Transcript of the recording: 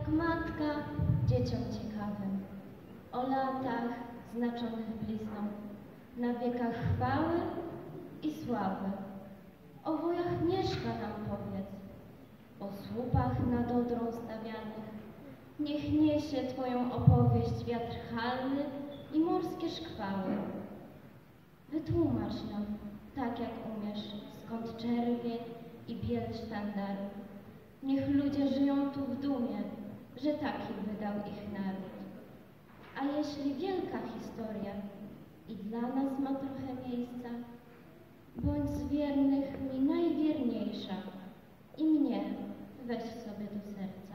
jak matka dzieciom ciekawym, o latach znaczonych blizną, na wiekach chwały i sławy. O wojach Mieszka nam powiedz, o słupach nad Odrą stawianych. Niech niesie Twoją opowieść wiatr halny i morskie szkwały. Wytłumacz nam, tak jak umiesz, skąd czerwień i biel sztandaru. Niech ludzie żyją tu w dumie, że taki wydał ich naród. A jeśli wielka historia i dla nas ma trochę miejsca, bądź z wiernych mi najwierniejsza i mnie weź sobie do serca.